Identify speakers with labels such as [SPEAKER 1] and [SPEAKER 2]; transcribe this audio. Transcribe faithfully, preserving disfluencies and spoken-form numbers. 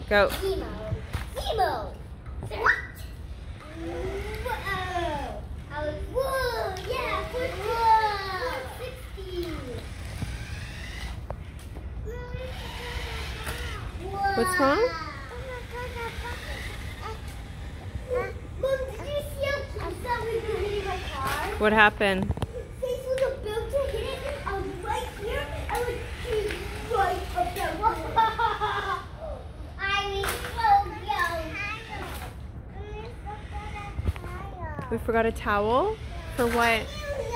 [SPEAKER 1] Go.
[SPEAKER 2] Zemo. Zemo. What? Whoa. I was, whoa. Yeah, good. Whoa. sixty. Whoa.
[SPEAKER 1] What's wrong?
[SPEAKER 2] Mom, did you see how close that we were hitting my car?
[SPEAKER 1] What happened?
[SPEAKER 2] Face was about to hit it. I was right here. I was she's right up there. I was so young.
[SPEAKER 1] We forgot a towel? For what?